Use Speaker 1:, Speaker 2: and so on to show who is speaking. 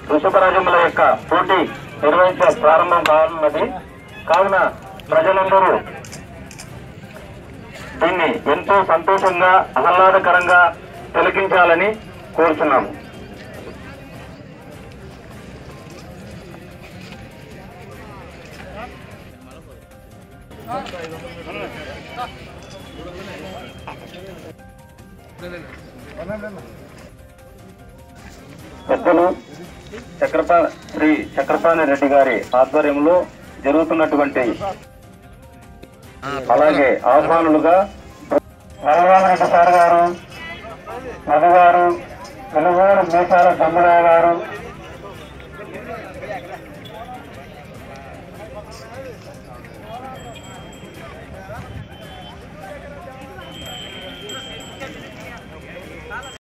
Speaker 1: వృషభరాజముల యొక్క పోటీ నిర్వహించ ప్రారంభం కానున్నది. కావున ప్రజలందరూ దీన్ని ఎంతో సంతోషంగా ఆహ్లాదకరంగా తిలకించాలని కోరుతున్నాము. పెద్దలు శ్రీ చక్రపాణి రెడ్డి గారి ఆధ్వర్యంలో జరుగుతున్నటువంటి అలాగే ఆహ్వానులుగా రెడ్డి సార్ గారు, మధు గారు, తెలుగు మీసాల తమ్ముడు